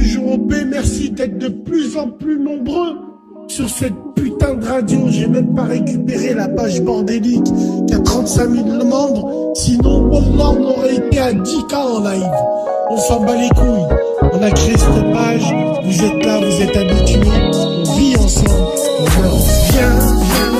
toujours OP, merci d'être de plus en plus nombreux sur cette putain de radio. J'ai même pas récupéré la page bordélique qui a 35 000 membres. Sinon, Wallah, on aurait été à 10K en live. On s'en bat les couilles. On a créé cette page. Vous êtes là, vous êtes habitués. On vit ensemble. On meurt. Viens.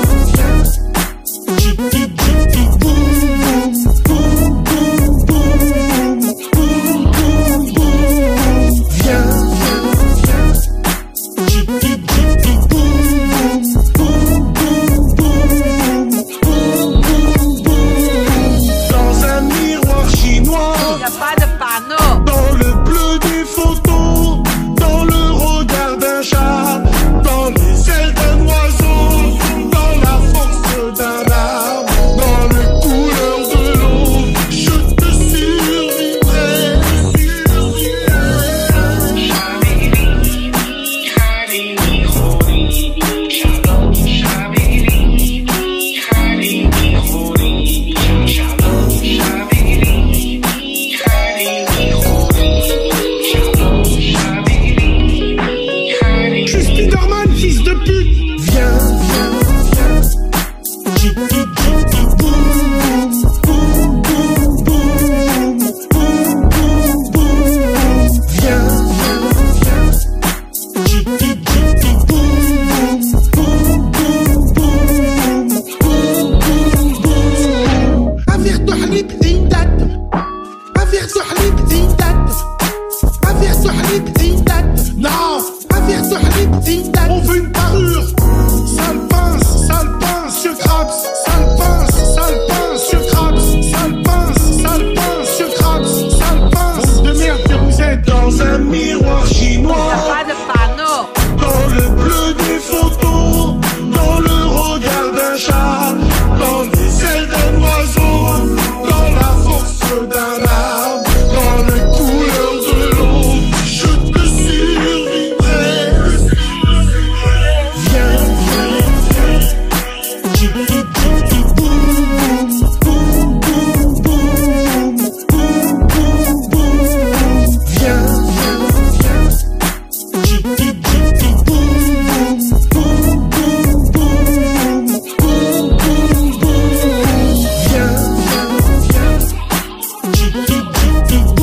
Fils de pute, viens. On veut une parure. Sale pince, ce craps. Sale pince, ce craps. Sale pince, ce craps. Sale pince de merde que vous êtes. Dans un miroir chinois. Y'a pas de panneau. Dans le bleu des photos. Dans le regard d'un chat. Dans les ailes d'un oiseau. Dans la force d'un arbre. Dans la couleur de l'eau. Je te survivrai. Viens.